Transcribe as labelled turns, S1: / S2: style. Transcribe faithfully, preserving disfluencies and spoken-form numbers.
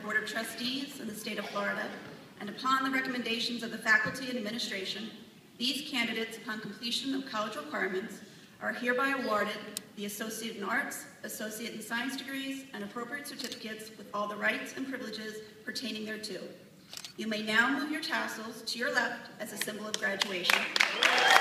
S1: Board of Trustees of the State of Florida, and upon the recommendations of the faculty and administration, these candidates, upon completion of college requirements, are hereby awarded the Associate in Arts, Associate in Science degrees, and appropriate certificates with all the rights and privileges pertaining thereto. You may now move your tassels to your left as a symbol of graduation.